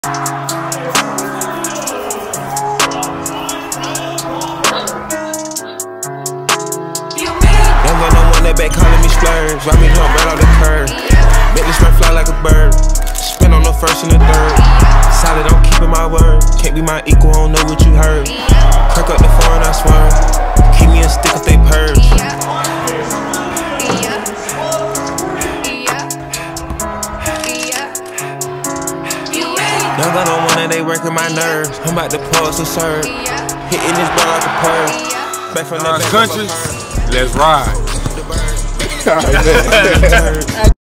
Back calling me splurge, ride me jump right off the curb. Make this man fly like a bird. Spin on the first and the third. Solid, I'm keeping my word. Can't be my equal, I don't know what you heard. Crank up the phone, I swear. Keep me a stick if they purge. Young gun on one and they working my nerves. I'm about to pause and serve. Hitting this ball like a purge. Back from the country, let's ride.